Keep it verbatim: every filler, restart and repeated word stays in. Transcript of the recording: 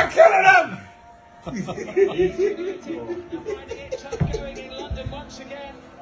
You're killing him! Finding it tough going in London once again.